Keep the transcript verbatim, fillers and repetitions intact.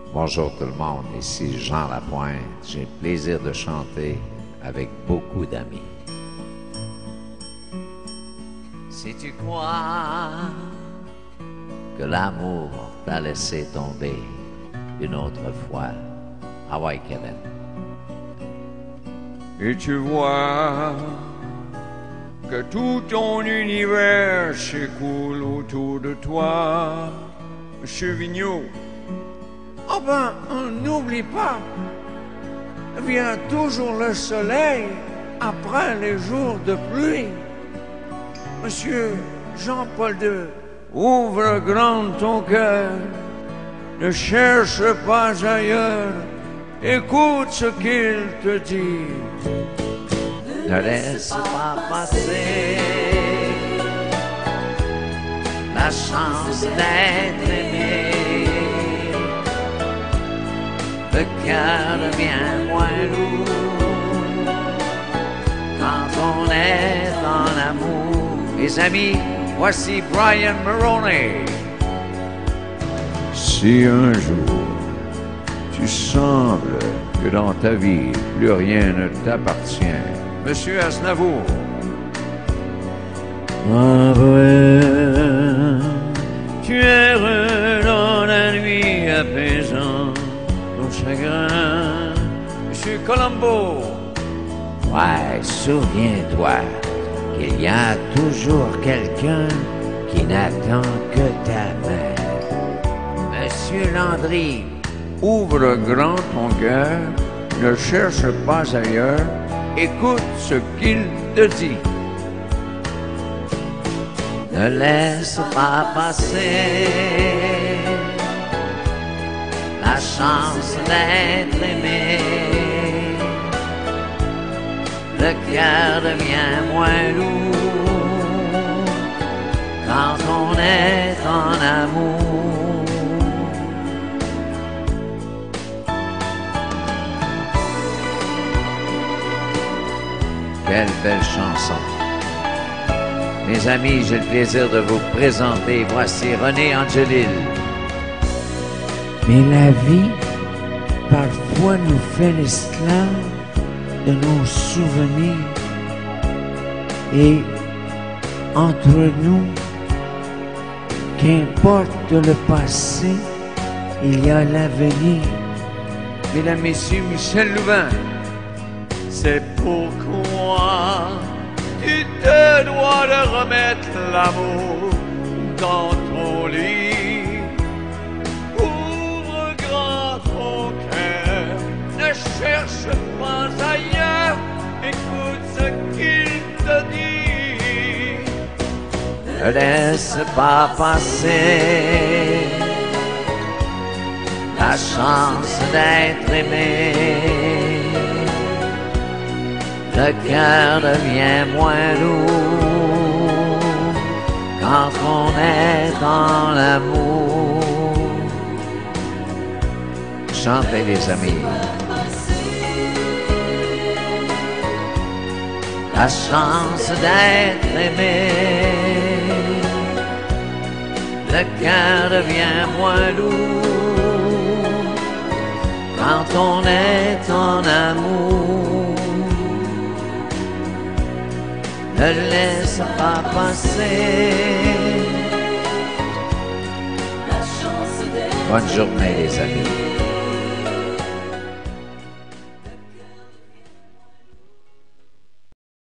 Bonjour tout le monde, ici Jean Lapointe. J'ai le plaisir de chanter avec beaucoup d'amis. Si tu crois que l'amour t'a laissé tomber une autre fois, Hawaii Kevin. Et tu vois que tout ton univers s'écoule autour de toi, Monsieur Vigneault. Ah oh ben, n'oublie pas, vient toujours le soleil après les jours de pluie. Monsieur Jean-Paul deux, ouvre grand ton cœur, ne cherche pas ailleurs, écoute ce qu'il te dit. Ne laisse pas passer la chance d'être aimé. Le cœur devient moins lourd quand on est en amour. Mes amis, voici Brian Maroney. Si un jour tu sembles que dans ta vie plus rien ne t'appartient, Monsieur Aznavour. Ma poème, tu es heureux dans la nuit apaisant ton chagrin. Monsieur Colombo. Ouais, souviens-toi qu'il y a toujours quelqu'un qui n'attend que ta main. Monsieur Landry. Ouvre grand ton cœur, ne cherche pas ailleurs, écoute ce qu'il te dit. Ne laisse pas passer la chance d'être aimé. Le cœur devient moins lourd quand on est en amour. Quelle belle chanson. Mes amis, j'ai le plaisir de vous présenter. Voici René Angelil. Mais la vie, parfois, nous fait l'esclave de nos souvenirs. Et entre nous, qu'importe le passé, il y a l'avenir. Mesdames, Messieurs, Michel Louvain. C'est pourquoi tu te dois de remettre l'amour dans ton lit. Ouvre grand ton cœur, ne cherche pas ailleurs, écoute ce qu'il te dit. Ne laisse pas passer la chance d'être aimé. Le cœur devient moins lourd quand on est en amour. Chantez les amis. La chance d'être aimé. Le cœur devient moins lourd quand on est en amour. Ne laisse pas passer. Bonne journée les amis.